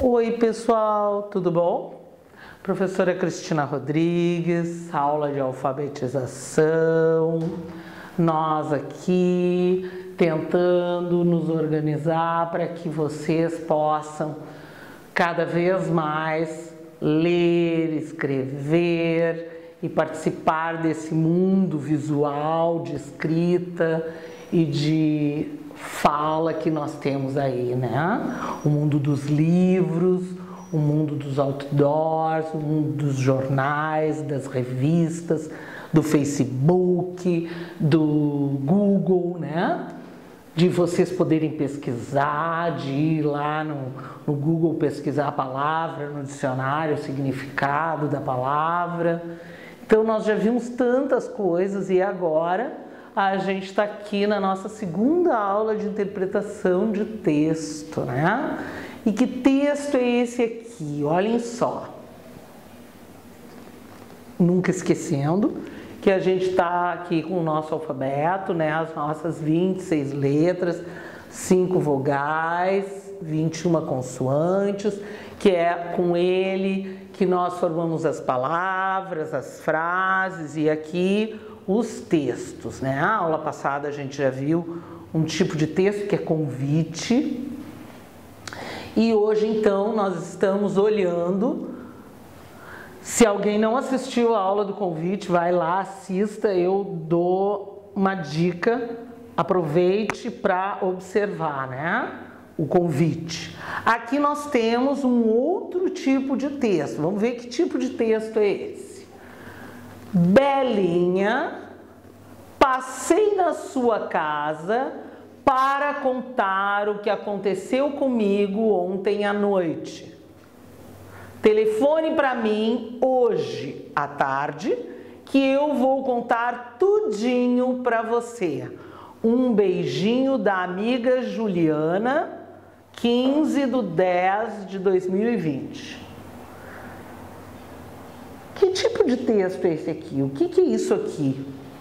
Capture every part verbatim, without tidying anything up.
Oi pessoal, tudo bom? Professora Cristina Rodrigues, aula de alfabetização, nós aqui tentando nos organizar para que vocês possam cada vez mais ler, escrever e participar desse mundo visual de escrita e de fala que nós temos aí, né? O mundo dos livros, o mundo dos outdoors, o mundo dos jornais, das revistas, do Facebook, do Google, né? De vocês poderem pesquisar, de ir lá no, no Google pesquisar a palavra, no dicionário, o significado da palavra. Então nós já vimos tantas coisas e agora a gente está aqui na nossa segunda aula de interpretação de texto, né? E que texto é esse aqui? Olhem só. Nunca esquecendo que a gente está aqui com o nosso alfabeto, né? As nossas vinte e seis letras, cinco vogais, vinte e uma consoantes, que é com ele que nós formamos as palavras, as frases e aqui os textos, né? A aula passada a gente já viu um tipo de texto que é convite. E hoje então nós estamos olhando. Se alguém não assistiu a aula do convite, vai lá, assista, eu dou uma dica, aproveite para observar, né? O convite. Aqui nós temos um outro tipo de texto. Vamos ver que tipo de texto é esse. Belinha, passei na sua casa para contar o que aconteceu comigo ontem à noite. Telefone para mim hoje à tarde que eu vou contar tudinho para você. Um beijinho da amiga Juliana, quinze de dez de dois mil e vinte. Que tipo de texto é esse aqui? O que, que é isso aqui?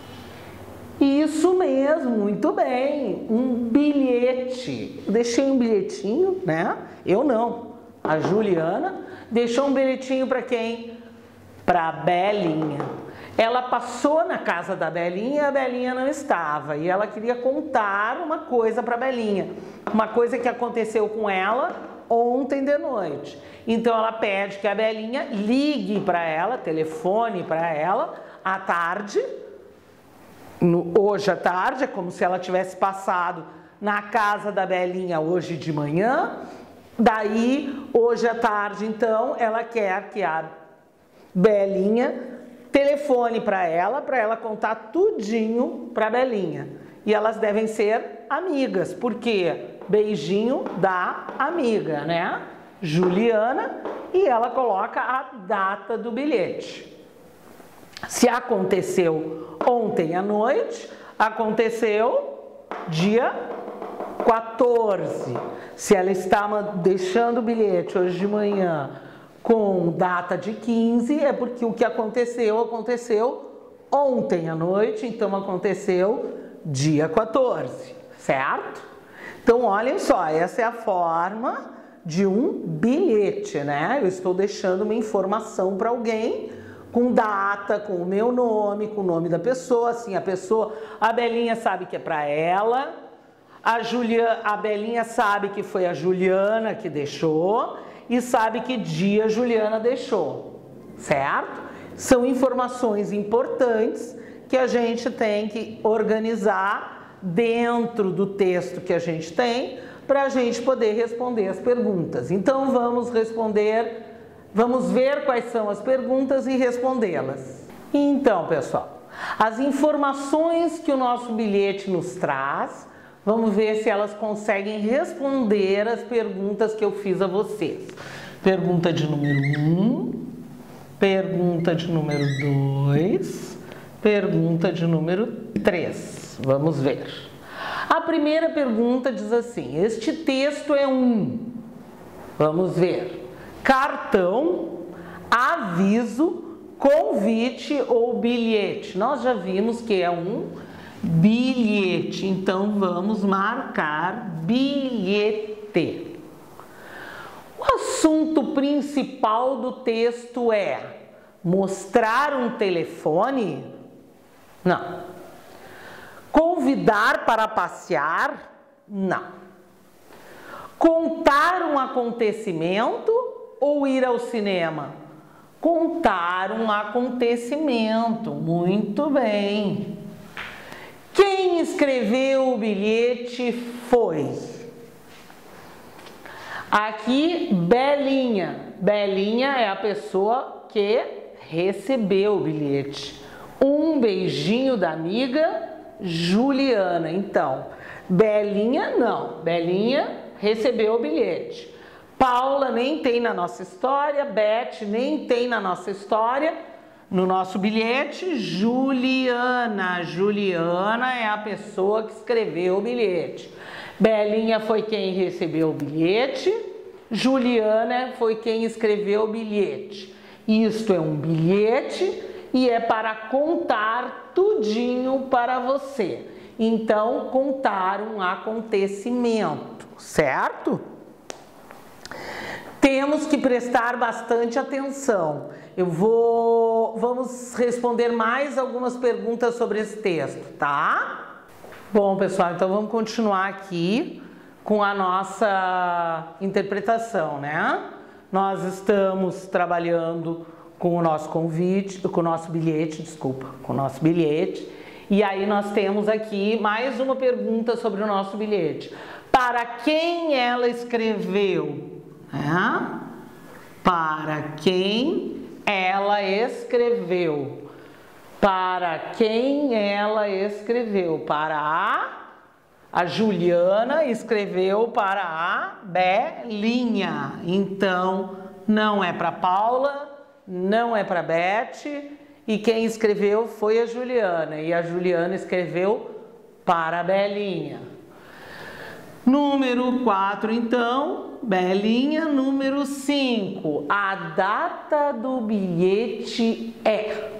Isso mesmo, muito bem, um bilhete. Deixei um bilhetinho, né? Eu não. A Juliana deixou um bilhetinho para quem? Para a Belinha. Ela passou na casa da Belinha e a Belinha não estava. E ela queria contar uma coisa para a Belinha. Uma coisa que aconteceu com ela ontem de noite. Então ela pede que a Belinha ligue para ela, telefone para ela à tarde, no, hoje à tarde, é como se ela tivesse passado na casa da Belinha hoje de manhã. Daí, hoje à tarde, então, ela quer que a Belinha telefone para ela, para ela contar tudinho para a Belinha. E elas devem ser amigas, porque beijinho da amiga, né? Juliana, e ela coloca a data do bilhete. Se aconteceu ontem à noite, aconteceu dia quatorze. Se ela está deixando o bilhete hoje de manhã com data de quinze, é porque o que aconteceu, aconteceu ontem à noite, então aconteceu dia quatorze, certo? Então, olhem só, essa é a forma de um bilhete, né? Eu estou deixando uma informação para alguém com data, com o meu nome, com o nome da pessoa, assim, a pessoa, a Belinha sabe que é para ela, a, Julia, a Belinha sabe que foi a Juliana que deixou e sabe que dia a Juliana deixou, certo? São informações importantes que a gente tem que organizar dentro do texto que a gente tem para a gente poder responder as perguntas. Então vamos responder, vamos ver quais são as perguntas e respondê-las. Então, pessoal, as informações que o nosso bilhete nos traz, vamos ver se elas conseguem responder as perguntas que eu fiz a vocês. Pergunta de número um, pergunta de número dois, pergunta de número três. Vamos ver. A primeira pergunta diz assim: este texto é um, vamos ver, cartão, aviso, convite ou bilhete. Nós já vimos que é um bilhete, então vamos marcar bilhete. O assunto principal do texto é mostrar um telefone? Não. Convidar para passear? Não. Contar um acontecimento ou ir ao cinema? Contar um acontecimento. Muito bem. Quem escreveu o bilhete foi? Aqui, Belinha. Belinha é a pessoa que recebeu o bilhete. Um beijinho da amiga Juliana. Então, Belinha não. Belinha recebeu o bilhete. Paula nem tem na nossa história. Beth nem tem na nossa história. No nosso bilhete, Juliana. Juliana é a pessoa que escreveu o bilhete. Belinha foi quem recebeu o bilhete. Juliana foi quem escreveu o bilhete. Isto é um bilhete e é para contar tudinho para você. Então, contar um acontecimento, certo? Temos que prestar bastante atenção. Eu vou, vamos responder mais algumas perguntas sobre esse texto, tá? Bom, pessoal, então vamos continuar aqui com a nossa interpretação, né? Nós estamos trabalhando com o nosso convite, com o nosso bilhete, desculpa, com o nosso bilhete. E aí nós temos aqui mais uma pergunta sobre o nosso bilhete. Para quem ela escreveu? É? Para quem ela escreveu? Para quem ela escreveu? Para a... A Juliana escreveu para a Belinha. Então, não é para Paula, não é para Beth. E quem escreveu foi a Juliana. E a Juliana escreveu para a Belinha. Número quatro, então, Belinha. Número cinco, a data do bilhete é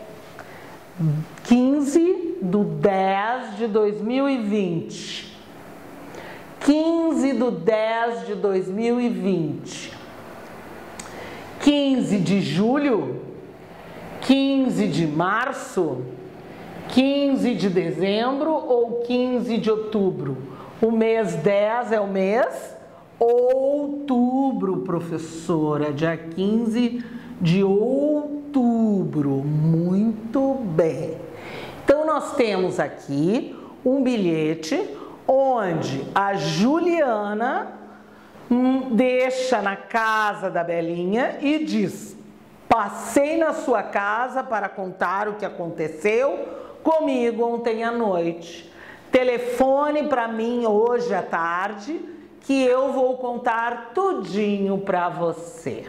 quinze de dez de dois mil e vinte. quinze de dez de dois mil e vinte. quinze de julho, quinze de março, quinze de dezembro ou quinze de outubro? O mês dez é o mês outubro, professora, dia quinze de outubro. Muito bem. Então, nós temos aqui um bilhete onde a Juliana hum, deixa na casa da Belinha e diz: passei na sua casa para contar o que aconteceu comigo ontem à noite. Telefone para mim hoje à tarde que eu vou contar tudinho para você.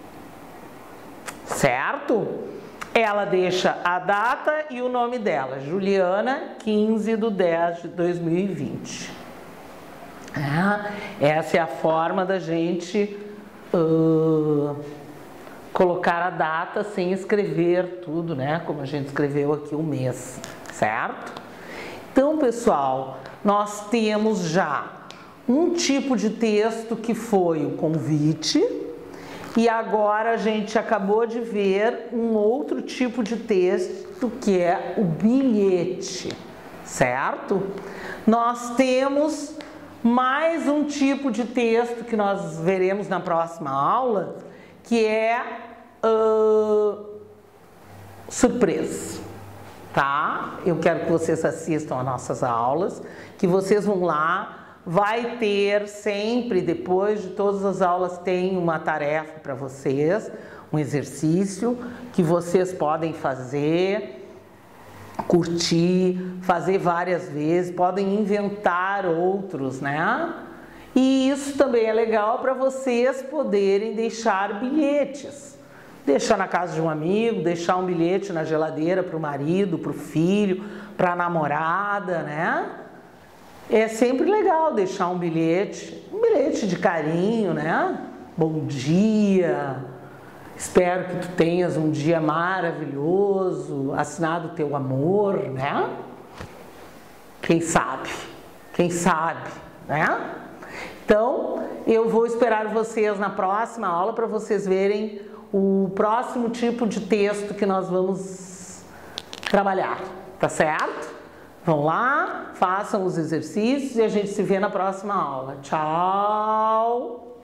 Certo? Ela deixa a data e o nome dela, Juliana, quinze de dez de dois mil e vinte. Ah, essa é a forma da gente uh, colocar a data sem escrever tudo, né? Como a gente escreveu aqui o mês, certo? Então, pessoal, nós temos já um tipo de texto que foi o convite. E agora a gente acabou de ver um outro tipo de texto que é o bilhete, certo? Nós temos mais um tipo de texto que nós veremos na próxima aula, que é uh, surpresa, tá? Eu quero que vocês assistam às nossas aulas, que vocês vão lá. Vai ter sempre, depois de todas as aulas, tem uma tarefa para vocês, um exercício que vocês podem fazer, curtir, fazer várias vezes, podem inventar outros, né? E isso também é legal para vocês poderem deixar bilhetes. Deixar na casa de um amigo, deixar um bilhete na geladeira para o marido, para o filho, para a namorada, né? É sempre legal deixar um bilhete, um bilhete de carinho, né? Bom dia, espero que tu tenhas um dia maravilhoso, assinado teu amor, né? Quem sabe, quem sabe, né? Então, eu vou esperar vocês na próxima aula para vocês verem o próximo tipo de texto que nós vamos trabalhar, tá certo? Vão lá, façam os exercícios e a gente se vê na próxima aula. Tchau!